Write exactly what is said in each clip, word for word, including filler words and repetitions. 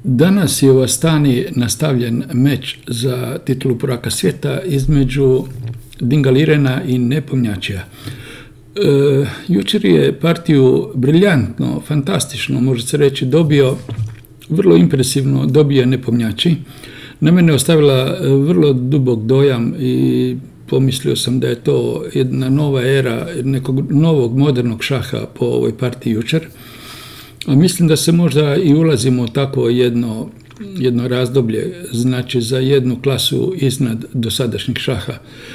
Danas je u Astani nastavljen meč za titulu prvaka svijeta između Dingalirena i Nepomnjačija. E, jučer je partiju briljantno, fantastično, može se reći, dobio, vrlo impresivno dobio Nepomnjači. Na mene je ostavila vrlo dubok dojam i pomislio sam da je to jedna nova era nekog novog modernog šaha po ovoj partiji jučer. A mislim da se možda i ulazimo u takvo jedno, jedno razdoblje, znači za jednu klasu iznad dosadašnjeg šaha.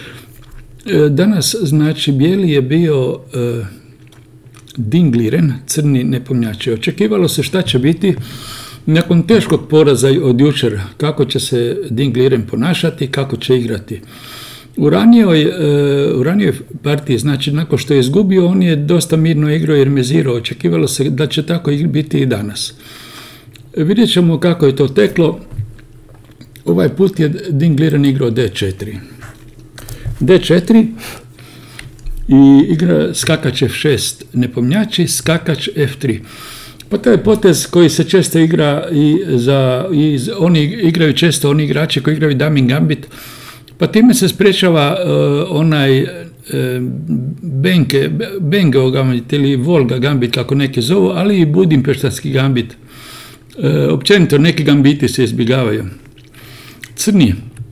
Danas, znači, bijeli je bio e, Dingliren, crni Nepomnjači. Očekivalo se šta će biti nakon teškog poraza od jučer, kako će se Dingliren ponašati, kako će igrati. U ranijoj, e, u ranijoj partiji, znači nakon što je izgubio, on je dosta mirno igrao i remizirao. Očekivalo se da će tako biti i danas. Vidjet ćemo kako je to teklo. Ovaj put je Dingliren igrao D četiri. D četiri i igra skakač F šest Nepomnjači, skakač F tri. Pa to je potez koji se često igra i za, i oni igraju često oni igrači koji igraju Damin Gambit. Pa time se sprečava uh, onaj uh, Benke, Bengeov gambit ili Volga gambit, kako neki zovu, ali i budimpeštanski gambit. Uh, općenito neki gambiti se izbjegavaju. Crni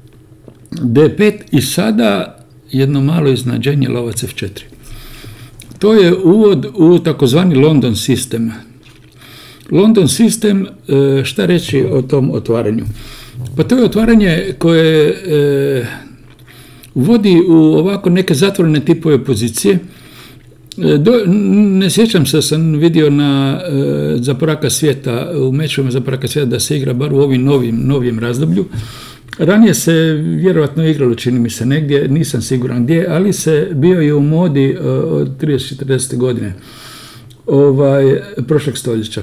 D pet i sada jedno malo iznenađenje, lovac F četiri. To je uvod u takozvani London sistem. London sistem, uh, šta reći o tom otvaranju? Pa to je otvaranje koje e, vodi u ovako neke zatvorene tipove pozicije. E, do, ne sjećam se da sam vidio na e, za prvaka svijeta, u mečevima za prvaka svijeta da se igra bar u ovim novim, novim razdoblju. Ranije se vjerojatno igralo, čini mi se negdje, nisam siguran gdje, ali se bio je u modi e, od trideset četrdeset godine ovaj, prošlog stoljeća.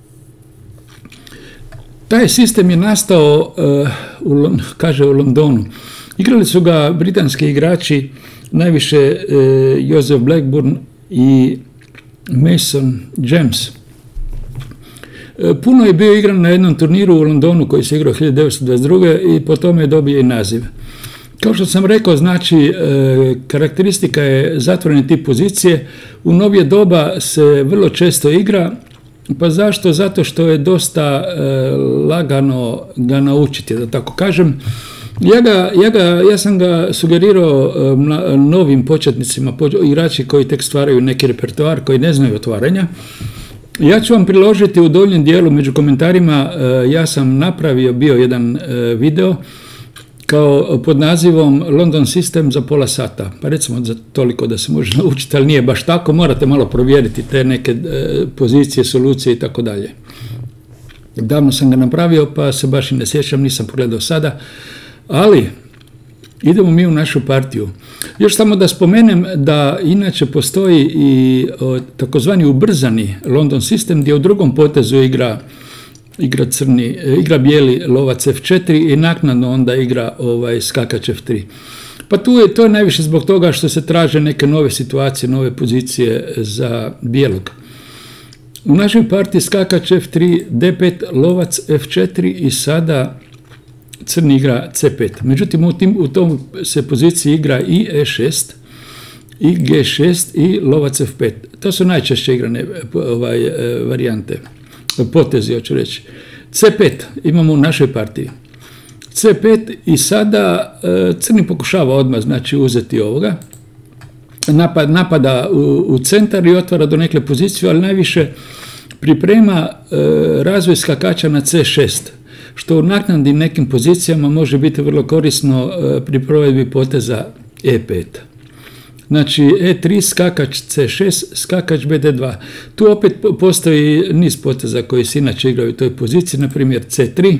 Taj sistem je nastao, uh, u, kaže, u Londonu. Igrali su ga britanski igrači, najviše uh, Joseph Blackburn i Mason James. Uh, puno je bio igran na jednom turniru u Londonu koji se igrao hiljadu devetsto dvadeset druge i po tome je dobio i naziv. Kao što sam rekao, znači, uh, karakteristika je zatvoreni tip pozicije. U novije doba se vrlo često igra. Pa zašto? Zato što je dosta e, lagano ga naučiti, da tako kažem. Ja, ga, ja, ga, ja sam ga sugerirao e, mla, novim početnicima, poč, igrači koji tek stvaraju neki repertoar, koji ne znaju otvaranja. Ja ću vam priložiti u donjem dijelu među komentarima, e, ja sam napravio bio jedan e, video kao pod nazivom London System za pola sata. Pa recimo za toliko da se može naučiti, ali nije baš tako, morate malo provjeriti te neke e, pozicije, solucije i tako dalje. Davno sam ga napravio, pa se baš i ne sjećam, nisam pogledao sada, ali idemo mi u našu partiju. Još samo da spomenem da inače postoji i o, takozvani ubrzani London System gdje u drugom potezu igra igra crni, igra bijeli lovac F četiri i naknadno onda igra ovaj skakač F tri. Pa tu je to najviše zbog toga što se traže neke nove situacije, nove pozicije za bijelog. U našoj partiji skakač F tri, D pet, lovac F četiri i sada crni igra C pet. Međutim, u, tim, u tom se poziciji igra i E šest, i G šest i lovac F pet. To su najčešće igrane ovaj, varijante. Potezi, hoću reći. C pet imamo u našoj partiji. C pet i sada e, crni pokušava odmah, znači, uzeti ovoga. Napad, napada u, u centar i otvara do nekle poziciju, ali najviše priprema e, razvoj skakača na C šest, što u naknadnim nekim pozicijama može biti vrlo korisno e, pri provedbi poteza E pet. Znači E tri, skakač C šest, skakač B D dva. Tu opet postoji niz poteza koji se inače igraju u toj poziciji, na primjer C tri.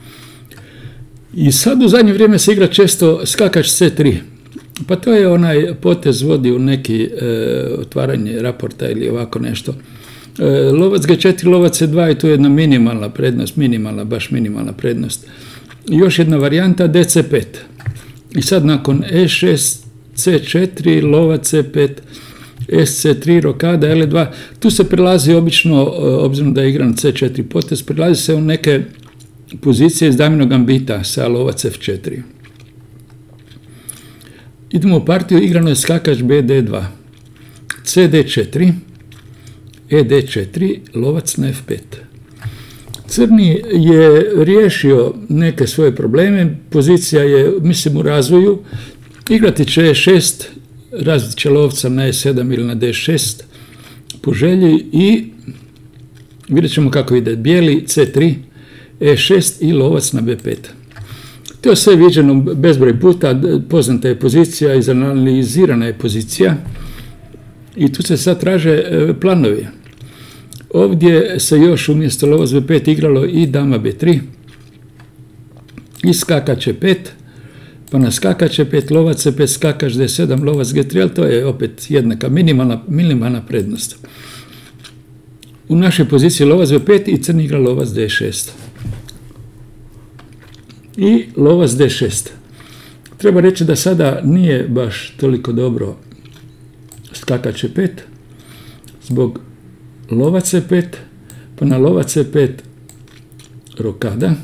I sad u zadnje vrijeme se igra često skakač C tri. Pa to je onaj potez vodi u neki e, otvaranje raporta ili ovako nešto. E, lovac G četiri, lovac C dva i tu je jedna minimalna prednost, minimalna, baš minimalna prednost. I još jedna varijanta D C pet. I sad nakon E šest, C četiri, lovac C pet, S C tri, rokada, L dva. Tu se prelazi obično, obzirom da je igran C četiri potez, prelazi se u neke pozicija iz daminog gambita sa lovac F četiri. Idemo u partiju, igrano je skakač B D dva, C D četiri, E D četiri, lovac na F pet. Crni je riješio neke svoje probleme, pozicija je, mislim, u razvoju, igrati će E šest, razviti će lovca na E sedam ili na D šest po želji i vidjet ćemo kako ide. Bijeli C tri, E šest i lovac na B pet. To je sve viđeno bezbroj puta, poznata je pozicija, izanalizirana je pozicija i tu se sad traže planovi. Ovdje se još umjesto lovac B pet igralo i dama B tri, i skakač E pet, pa na skakač E pet, lovac C pet, skakač D sedam, lovac G tri, ali to je opet jednaka minimalna, minimalna prednost. U našoj poziciji lovac B pet i crni igra lovac D šest. I lovac D šest. Treba reći da sada nije baš toliko dobro skakač E pet, zbog lovac E pet, pa na lovac E pet rokada,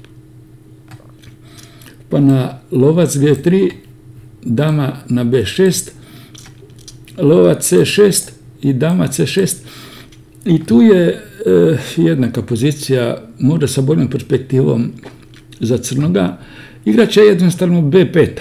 pa na lovac G tri, dama na B šest, lovac C šest i dama C šest. I tu je e, jednaka pozicija, možda sa boljom perspektivom za crnoga. Igrat će jednostavno B pet.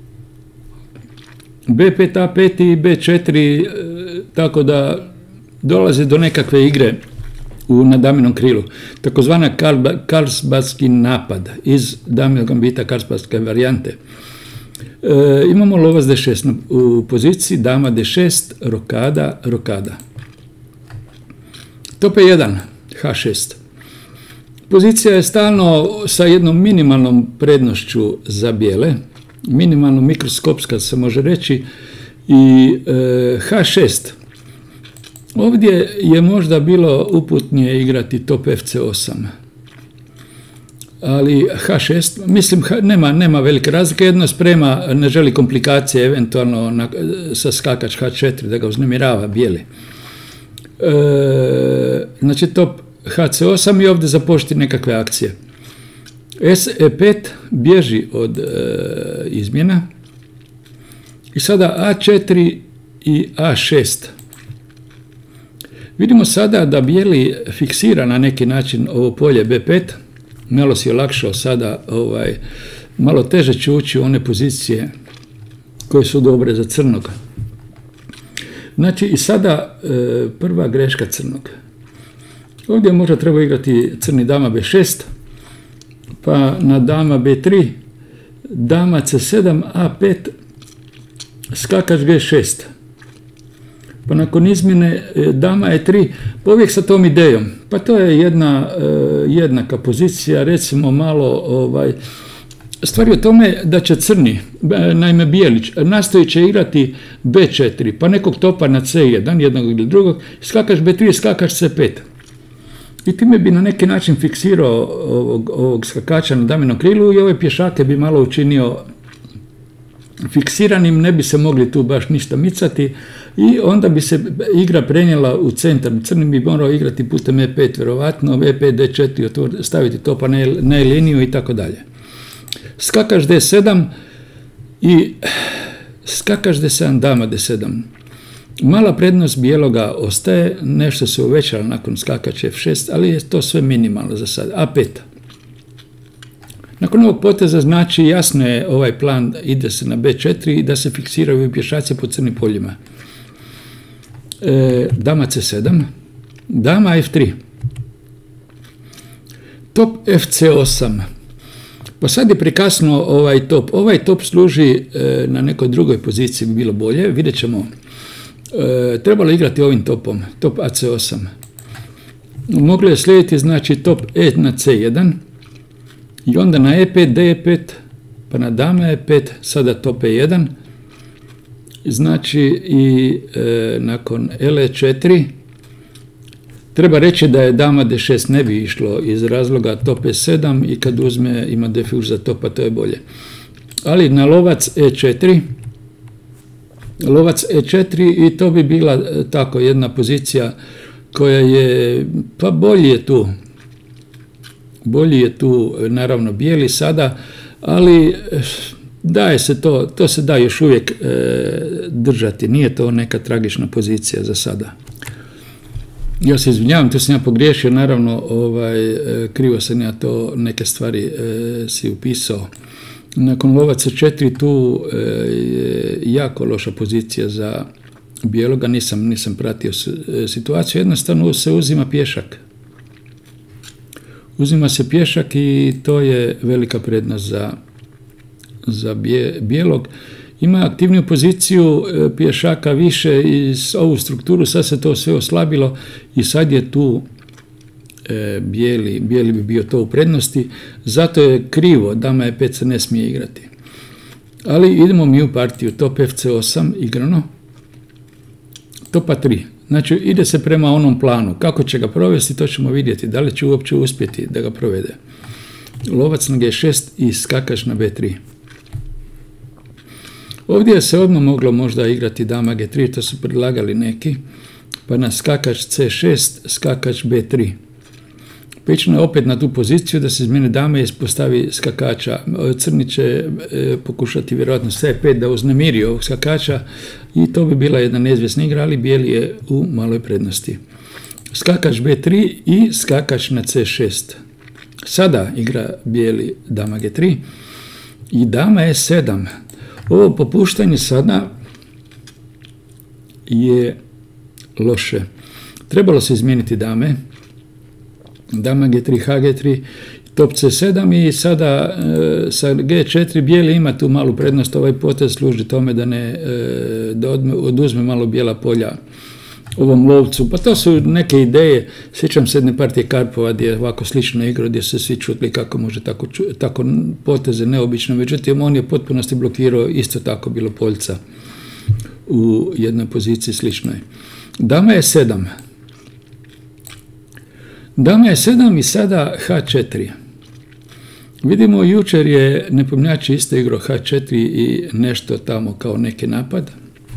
B pet, A pet i B četiri, e, tako da dolazi do nekakve igre u, na daminom krilu. Takozvana Karlsbadski napad iz daminog gambita, Karlsbadske varijante. E, imamo lovac D šest u poziciji, dama D šest, rokada, rokada. Top E jedan, H šest. Pozicija je stalno sa jednom minimalnom prednošću za bijele, minimalno mikroskopska se može reći, i e, H šest. Ovdje je možda bilo uputnije igrati top F C osam. Ali H šest, mislim, nema, nema velike razlike, jedno sprema, ne želi komplikacije, eventualno na, sa skakač H četiri, da ga uznemirava bijeli. E, znači top H C osam i ovdje započeti nekakve akcije. S E pet bježi od e, izmjena i sada A četiri i A šest. Vidimo sada da bijeli fiksira na neki način ovo polje B pet, malo si olakšao sada, ovaj, malo teže će ući u one pozicije koje su dobre za crnog. Znači i sada e, prva greška crnog. Ovdje možda treba igrati crni dama B šest, pa na dama B tri, dama C sedam, A pet, skakač G šest. Pa nakon izmjene dama E tri, pa uvijek sa tom idejom. Pa to je jedna e, jednaka pozicija, recimo malo, ovaj, stvari o tome da će crni, naime bijelić, nastoji će igrati B četiri, pa nekog topa na C jedan, jednog ili drugog, skakač B tri, skakač C pet. I time bi na neki način fiksirao ovog, ovog skakača na daminom krilu i ove pješake bi malo učinio fiksiranim, ne bi se mogli tu baš ništa micati i onda bi se igra prenijela u centar. Crni bi morao igrati putem E pet, vjerovatno, E pet, D četiri, staviti topa na E liniju i tako dalje. Skakač D sedam i skakač D sedam, dama D sedam. Mala prednost bijeloga ostaje, nešto se uvećalo nakon skakača F šest, ali je to sve minimalno za sad. A pet. Nakon ovog poteza, znači, jasno je ovaj plan, ide se na B četiri i da se fiksiraju pješaci po crnim poljima. E, dama C sedam, dama F tri, top F C osam. Pa sad je prikasno ovaj top. Ovaj top služi e, na nekoj drugoj poziciji, bi bilo bolje, vidjet ćemo. E, trebalo igrati ovim topom, top A C osam. Moglo je slijediti, znači, top E na C jedan i onda na E pet, D pet, pa na dama E pet, sada top E jedan. Znači i e, nakon L E četiri treba reći da je dama D šest ne bi išlo iz razloga top E sedam i kad uzme ima defuz za topa, to je bolje. Ali na lovac E četiri, lovac E četiri i to bi bila tako jedna pozicija koja je, pa bolje tu. bolji je tu naravno bijeli sada, ali daje se to, to se da još uvijek e, držati, nije to neka tragična pozicija za sada. Ja se izvinjavam, tu sam ja pogriješio, naravno ovaj, e, krivo sam ja to neke stvari e, si upisao. Nakon lovaca četiri tu e, je jako loša pozicija za bijeloga, nisam, nisam pratio situaciju, jednostavno se uzima pješak. Uzima se pješak i to je velika prednost za, za bije, bijelog. Ima aktivniju poziciju pješaka više i ovu strukturu, sad se to sve oslabilo i sad je tu e, bijeli, bijeli bi bio to u prednosti, zato je krivo, dama e pet se ne smije igrati. Ali idemo mi u partiju, top F C osam igrano, topa tri. Znači ide se prema onom planu, kako će ga provesti to ćemo vidjeti, da li će uopće uspjeti da ga provede. Lovac na G šest i skakač na B tri. Ovdje se odmah moglo možda igrati dama G tri, to su predlagali neki, pa na skakač C šest, skakač B tri. Pećno je opet na tu poziciju da se izmjene dame i postavi skakača. Crni će e, pokušati vjerojatno C pet da uznemiri ovog skakača i to bi bila jedna neizvjesna igra, ali bijeli je u maloj prednosti. Skakač B tri i skakač na C šest. Sada igra bijeli dama G tri i dama E sedam. Ovo popuštanje sada je loše. Trebalo se izmijeniti dame. Dama G tri, H G tri, top C sedam i sada e, sa G četiri bijeli ima tu malu prednost. Ovaj potez služi tome da, ne, e, da odme, oduzme malo bijela polja ovom lovcu. Pa to su neke ideje. Sjećam se jedne partije Karpova gdje je ovako slično igro, gdje su svi čutli kako može tako, tako poteze neobično. Međutim, on je potpunosti blokirao isto tako bilo poljca u jednoj poziciji sličnoj. Dama je sedam. Dama je sedam i sada H četiri. Vidimo, jučer je nepomnjači isto igro H četiri i nešto tamo kao neki napad.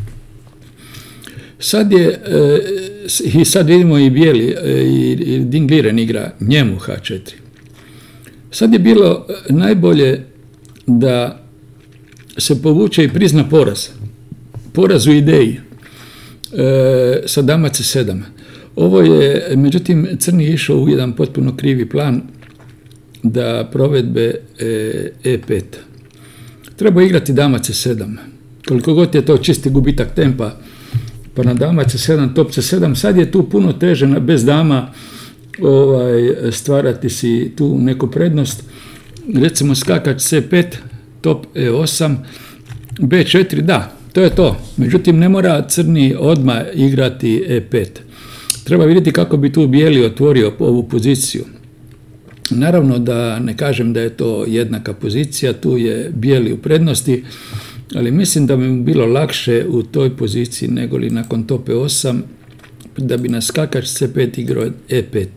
Sad je, e, i sad vidimo i bijeli, e, i Dingliren igra njemu H četiri. Sad je bilo najbolje da se povuče i prizna poraz. Poraz u ideji e, sa dama C sedam. Ovo je, međutim, crni išao u jedan potpuno krivi plan da provedbe E pet. Treba igrati dama C sedam. Koliko god je to čisti gubitak tempa, pa na dama C sedam, top C sedam, sad je tu puno teže bez dama ovaj, stvarati si tu neku prednost. Recimo skakač C pet, top E osam, B četiri, da, to je to. Međutim, ne mora crni odmah igrati E pet. Treba vidjeti kako bi tu bijeli otvorio ovu poziciju. Naravno da ne kažem da je to jednaka pozicija, tu je bijeli u prednosti, ali mislim da bi mu bilo lakše u toj poziciji nego li nakon top E osam, da bi na skakač C pet igrao E pet.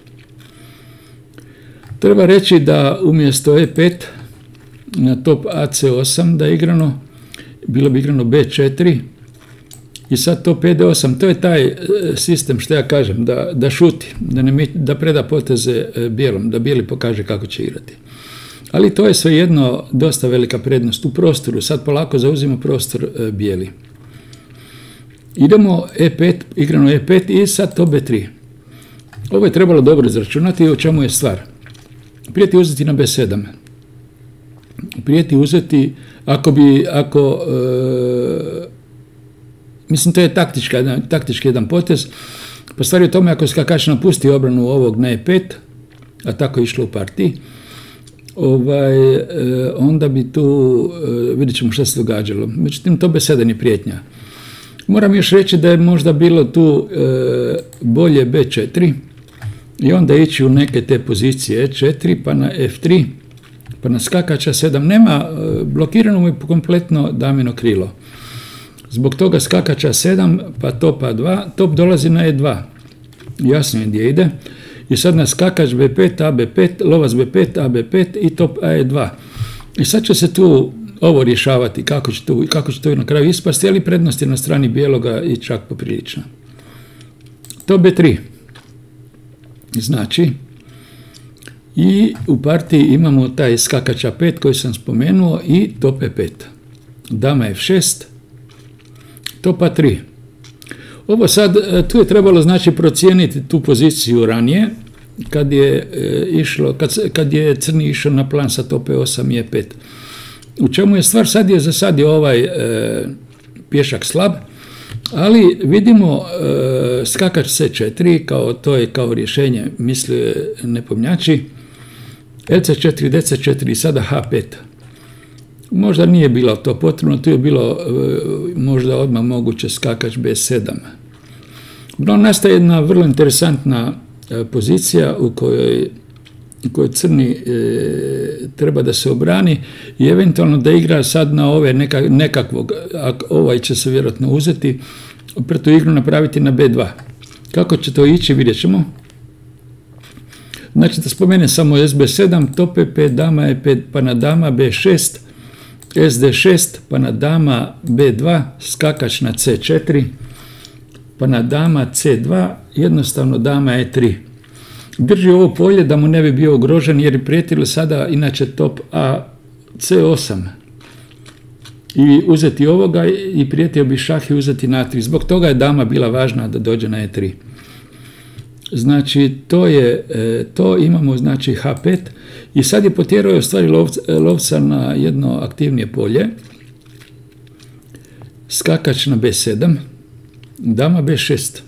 Treba reći da umjesto E pet na top A C osam da je igrano, bilo bi igrano B četiri, i sad to P D osam, to je taj sistem što ja kažem, da, da šuti, da, ne, da preda poteze bijelom, da bijeli pokaže kako će igrati. Ali to je svejedno dosta velika prednost u prostoru, sad polako zauzimo prostor bijeli. Idemo E pet, igrano E pet i sad to B tri. Ovo je trebalo dobro izračunati, o čemu je stvar. Prijeti uzeti na B sedam. Prijeti uzeti, ako bi, ako... E, Mislim, to je taktički jedan, taktički jedan potez. Pa stvar je u tome, ako skakač napusti obranu ovog na E pet, a tako je išlo u partiji, ovaj, onda bi tu, vidjet ćemo što se događalo. Međutim, to B sedam je prijetnja. Moram još reći da je možda bilo tu bolje B četiri i onda ići u neke te pozicije E četiri, pa na F tri, pa na skakača sedam. Nema, blokirano mu je kompletno damino krilo. Zbog toga skakača sedam, pa top A dva, top dolazi na E dva. Jasno je gdje ide. I sad na skakač B pet, A B pet, lovac B pet, A B pet i top A E dva. I sad će se tu ovo rješavati, kako će to, kako će to na kraju ispasti, ali prednost je na strani bijeloga i čak poprilična. Top B tri. Znači, I u partiji imamo taj skakač a pet koji sam spomenuo i top e pet. Dama ef šest, top a tri. Ovo sad, tu je trebalo znači procijeniti tu poziciju ranije, kad je e, išlo, kad, kad je crni išao na plan sa top e osam i e pet. U čemu je stvar? Sad je za sad je ovaj e, pješak slab, ali vidimo e, skakač ce četiri, kao, to je kao rješenje, misli nepomnjači, el ce četiri, de ce četiri i sada ha pet. Možda nije bilo to potrebno, tu je bilo e, možda odmah moguće skakač be sedam. No, nastaje jedna vrlo interesantna e, pozicija u kojoj, u kojoj crni e, treba da se obrani i eventualno da igra sad na ove neka, nekakvog, ovaj će se vjerojatno uzeti, pretu igru napraviti na be dva. Kako će to ići, vidjet ćemo. Znači da spomenem samo es be sedam, top e pet, dama e pet, pa na dama be šest, es de šest, pa na dama be dva, skakač na ce četiri, pa na dama ce dva, jednostavno dama e tri. Drži ovo polje da mu ne bi bio ugrožen jer je prijetilo sada inače top a ce osam. I uzeti ovoga i prijetio bi šah i uzeti na tri. Zbog toga je dama bila važna da dođe na e tri. Znači to je, to imamo znači ha pet i sad je potjerao u stvari lovca, lovca na jedno aktivnije polje. Skakač na be sedam, dama be šest.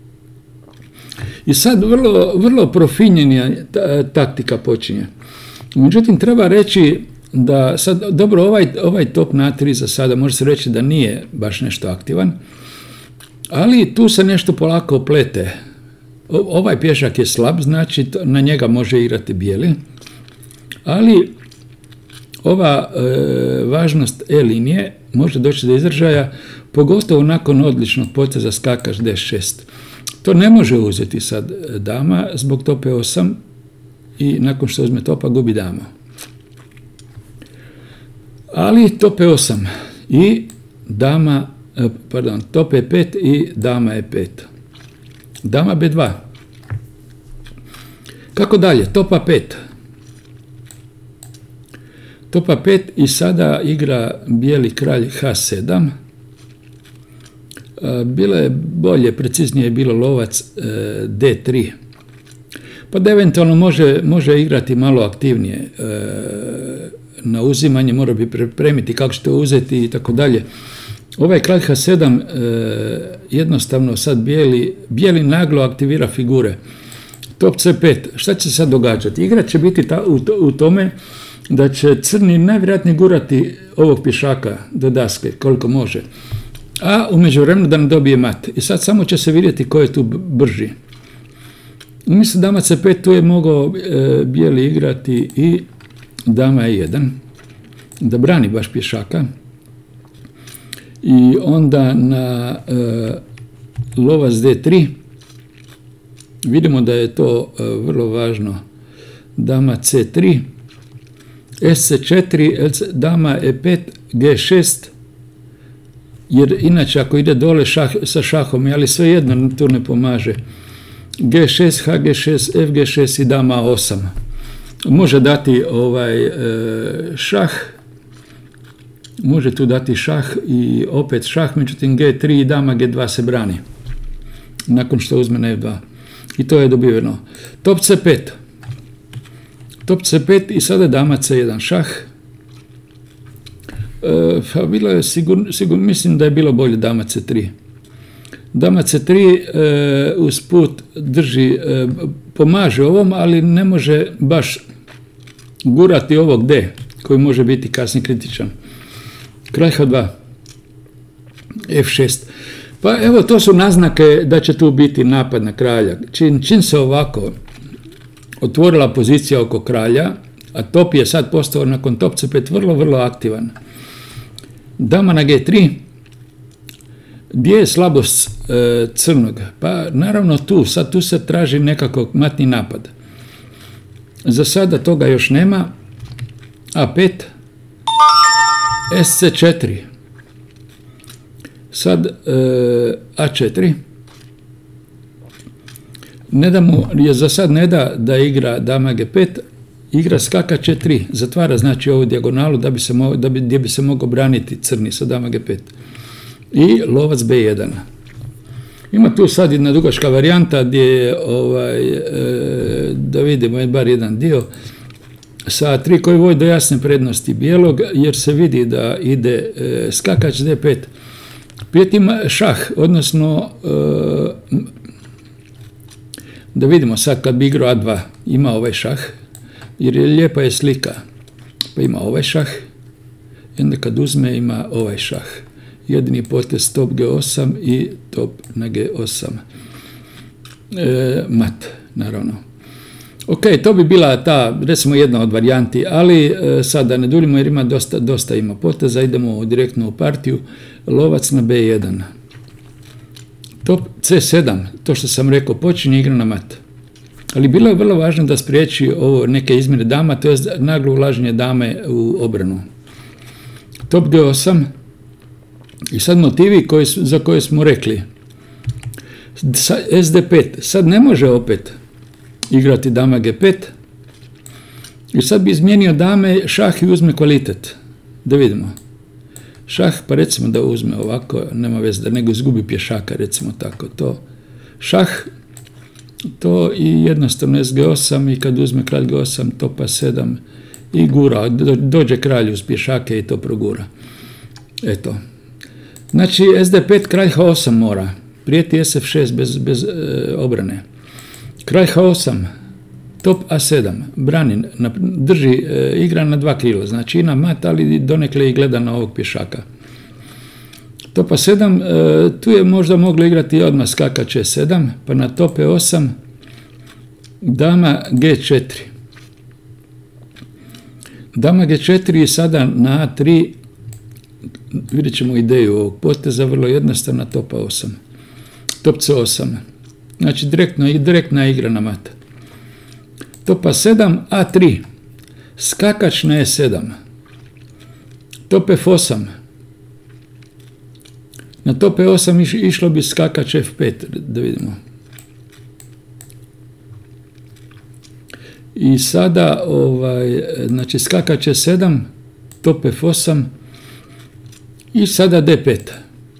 I sad vrlo, vrlo profinjenja taktika počinje. Međutim, treba reći da sad, dobro, ovaj, ovaj top na tri za sada može se reći da nije baš nešto aktivan, ali tu se nešto polako plete. Ovaj pješak je slab, znači na njega može igrati bijeli, ali ova e, važnost e linije može doći do izražaja, pogotovo nakon odličnog poteza skakač de šest. To ne može uzeti sad dama zbog top e osam i nakon što uzme topa gubi dama. Ali top e osam i dama, pardon, top e pet i dama e pet. Dama be dva. Kako dalje? Top a pet. Top a pet i sada igra bijeli kralj ha sedam. Bilo je bolje, preciznije je bilo lovac de tri. Pa da eventualno može, može igrati malo aktivnije na uzimanje, mora bi pripremiti kako ćete uzeti i tako dalje. Ovaj kralj ha sedam jednostavno sad bijeli, bijeli naglo aktivira figure. Top ce pet. Šta će se sad događati? Igra će biti ta, u, to, u tome da će crni najvjerojatnije gurati ovog pješaka do daske koliko može. A u međuvremenu da ne dobije mat. I sad samo će se vidjeti ko je tu brži. Mislim dama ce pet, tu je mogao e, bijeli igrati i dama e jedan, da brani baš pješaka. I onda na e, lovac de tri vidimo da je to e, vrlo važno. Dama ce tri, es ce četiri, dama e pet, ge šest, jer inače ako ide dole šah, sa šahom, ali svejedno tu ne pomaže. ge šest, ha ge šest, ef ge šest i dama osam. Može dati ovaj e, šah, može tu dati šah i opet šah, međutim ge tri i dama ge dva se brani. Nakon što uzme na ef dva. I to je dobiveno. Top ce pet. Top ce pet i sada dama ce jedan šah. E, pa bilo je sigurno, sigurno, mislim da je bilo bolje dama ce tri. Dama ce tri e, usput drži, e, pomaže ovom, ali ne može baš gurati ovog D, koji može biti kasnije kritičan. Kralj ha dva, ef šest. Pa evo, to su naznake da će tu biti napad na kralja. Čim, čim se ovako otvorila pozicija oko kralja, a top je sad postao nakon top ce pet vrlo, vrlo aktivan. Dama na ge tri, gdje je slabost e, crnog? Pa naravno tu, sad tu se traži nekako matni napad. Za sada toga još nema. a pet, es ce četiri, sad e, a četiri, ne da mu, je za sad ne da da igra dama ge pet, igra skakač e tri, zatvara znači ovu dijagonalu da bi se, mo, da bi, gdje bi se mogao braniti crni sa dama ge pet. I lovac be jedan. Ima tu sad jedna dugačka varijanta gdje je, ovaj, e, da vidimo bar jedan dio, sa tri koji vodi do jasne prednosti bijelog, jer se vidi da ide e, skakač de pet. Pet ima šah, odnosno e, da vidimo sad kad bi igrao a dva, ima ovaj šah, jer je lijepa je slika, pa ima ovaj šah, i onda kad uzme ima ovaj šah. Jedini potez top ge osam i top na ge osam. E, mat, naravno. Ok, to bi bila ta, recimo jedna od varijanti, ali e, sad da ne duljimo jer ima dosta, dosta ima poteza, idemo direktno u partiju. Lovac na be jedan. Top ce sedam, to što sam rekao, počinje igra na mat. Ali bilo je vrlo važno da spriječi ovo neke izmjene dama, to je naglo ulaženje dame u obranu. Top ge osam. I sad motivi koji su, za koje smo rekli. es de pet, sad ne može opet igrati dama ge pet. I sad bi izmijenio dame, šah i uzme kvalitet. Da vidimo. Šah, pa recimo da uzme ovako, nema veze da nego izgubi pješaka, recimo tako to. Šah, to i jednostavno es ge osam i kad uzme kralj ge osam, topa sedam i gura, dođe kralj uz pješake i to progura. Eto. Znači, es de pet, kralj ha osam mora. Prijeti es ef šest bez, bez e, obrane. Kralj ha osam, top a sedam, brani, na, drži, e, igra na dva krila, znači i na mat, ali donekle i gleda na ovog pješaka. Top a sedam, e, tu je možda moglo igrati odmah skakač e sedam, pa na top e osam, dama ge četiri. Dama ge četiri i sada na a tri, vidjet ćemo ideju ovog poteza, vrlo jednostavna, top a osam. Top ce osam. Znači direktno, direktna igra na mat. Top a sedam, a tri. Skakač na e sedam. Top ef osam. Na top e osam iš, išlo bi skakač ef pet, da vidimo. I sada, ovaj, znači skakač e sedam, top ef osam, i sada de pet.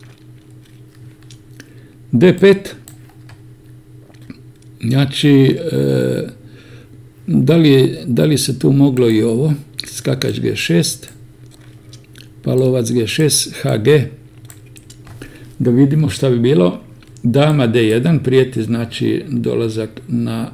de pet, znači, e, da, li, da li se tu moglo i ovo, skakač ge šest, pa lovac ge šest, hg, da vidimo šta bi bilo. Dama de jedan, prijeti znači dolazak na,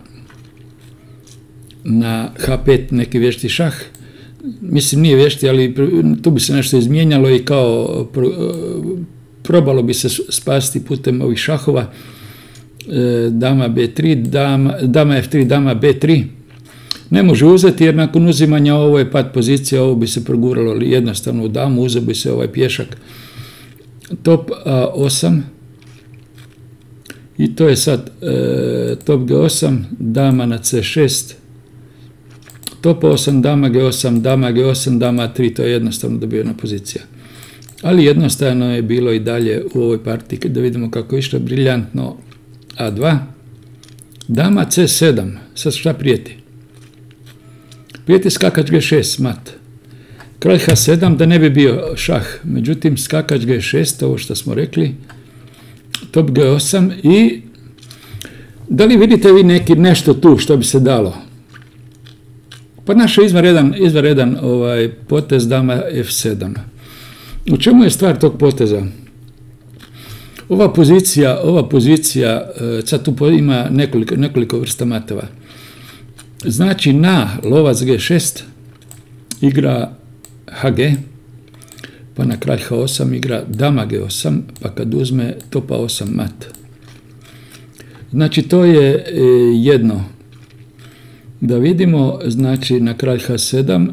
na ha pet, neki vješti šah. Mislim, nije vješti, ali tu bi se nešto izmijenjalo i kao pro, probalo bi se spasti putem ovih šahova. E, dama be tri, dama, dama ef tri, dama be tri. Ne može uzeti jer nakon uzimanja ovo je pad pozicija, ovo bi se proguralo jednostavno u damu, uzeo bi se ovaj pješak. Top a osam. I to je sad e, top ge osam, dama na ce šest. Top osam, dama ge osam, dama ge osam, dama tri, to je jednostavno dobijena pozicija. Ali jednostavno je bilo i dalje u ovoj partiji, da vidimo kako je išlo briljantno a dva. Dama ce sedam, sad šta prijeti? Prijeti skakač ge šest, mat. Kralj ha sedam, da ne bi bio šah, međutim skakač ge šest, ovo što smo rekli, top ge osam i da li vidite vi neki nešto tu što bi se dalo? Pa naš je izvanredan, izvanredan ovaj, potez dama ef sedam. U čemu je stvar tog poteza? Ova pozicija, ova pozicija, sad tu ima nekoliko, nekoliko vrsta matova. Znači na lovac ge šest igra hg, pa na kralj ha osam igra dama ge osam, pa kad uzme topa osam mat. Znači to je jedno. Da vidimo, znači na kralj ha sedam,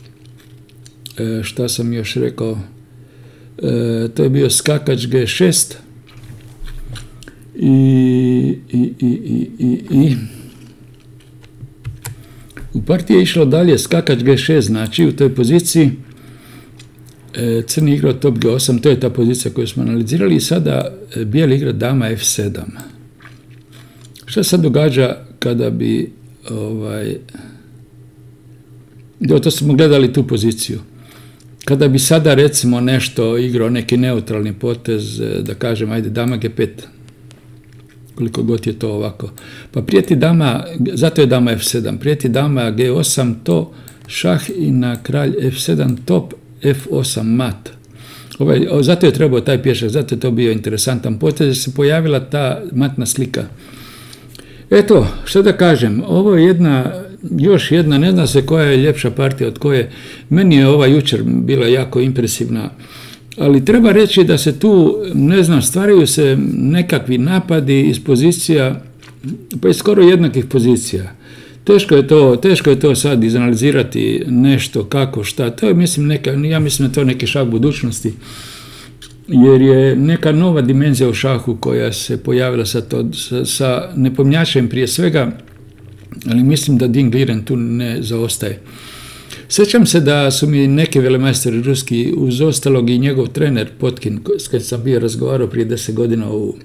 šta sam još rekao, to je bio skakač ge šest i, i, i, i, i, i u partiji je išlo dalje skakač ge šest, znači u toj poziciji crni igrao top ge osam, to je ta pozicija koju smo analizirali i sada bijeli igra dama ef sedam. Šta se događa kada bi ovaj, to smo gledali tu poziciju. Kada bi sada recimo nešto igrao neki neutralni potez, da kažem, ajde, dama ge pet, koliko god je to ovako. Pa prijeti dama, zato je dama ef sedam, prijeti dama ge osam, to šah i na kralj ef sedam, top, ef osam, mat. Ovaj, zato je trebao taj pješak, zato je to bio interesantan potez, jer se pojavila ta matna slika. Eto, što da kažem, ovo je jedna, još jedna, ne zna se koja je ljepša partija od koje. Meni je ova jučer bila jako impresivna, ali treba reći da se tu, ne znam, stvaraju se nekakvi napadi iz pozicija, pa iz skoro jednakih pozicija. Teško je to, teško je to sad izanalizirati nešto, kako, šta. To je, mislim, neka, ja mislim da to neki šah budućnosti, jer je neka nova dimenzija u šahu koja se pojavila sa, to, sa, sa nepomnjačajem prije svega, ali mislim da Ding Liren tu ne zaostaje. Sjećam se da su mi neki velemajstori ruski, uz ostalog i njegov trener Potkin, s kojim sam bio razgovarao prije deset godina u,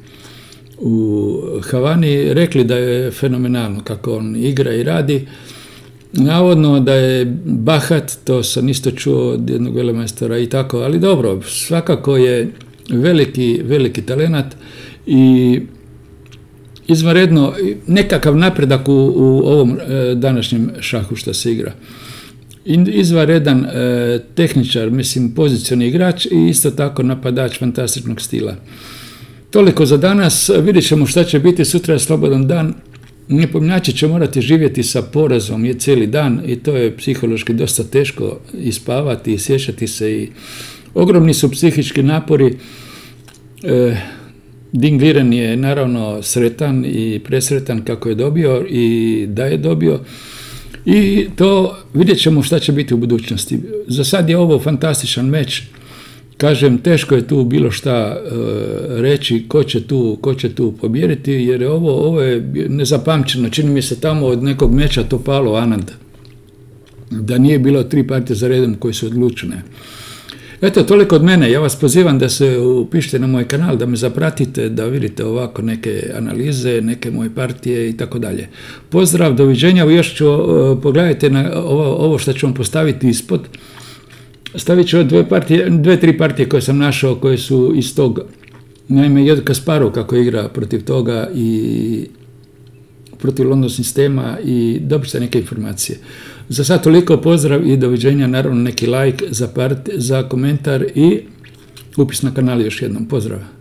u Havani, rekli da je fenomenalno kako on igra i radi. Navodno da je bahat, to sam isto čuo od jednog velemajstora i tako, ali dobro, svakako je veliki, veliki talenat i izvanredno nekakav napredak u, u ovom e, današnjem šahu što se igra. Izvanredan e, tehničar, mislim, pozicioni igrač i isto tako napadač fantastičnog stila. Toliko za danas, vidjet ćemo šta će biti, sutra je slobodan dan. Nepomnjači će morati živjeti sa porazom je cijeli dan i to je psihološki dosta teško ispavati i sjećati se i ogromni su psihički napori. E, Ding Liren je naravno sretan i presretan kako je dobio i da je dobio i to vidjet ćemo šta će biti u budućnosti. Za sad je ovo fantastičan meč. Kažem, teško je tu bilo šta e, reći ko će tu, ko će tu pobijediti, jer je ovo, ovo je nezapamćeno. Čini mi se tamo od nekog meča Topalo Anand, da nije bilo tri partije za redom koje su odlučene. Eto, toliko od mene. Ja vas pozivam da se upišete na moj kanal, da me zapratite, da vidite ovako neke analize, neke moje partije i tako dalje. Pozdrav, doviđenja. Još ću, uh, pogledajte na ovo, ovo što ću vam postaviti ispod. Stavit ću dve, partije, dve, tri partije koje sam našao, koje su iz tog, naime, Jed Kasparov kako igra protiv toga i protiv London sistema i dobite neke informacije. Za sad toliko, pozdrav i doviđenja, naravno neki like za, part, za komentar i upis na kanal još jednom. Pozdrav.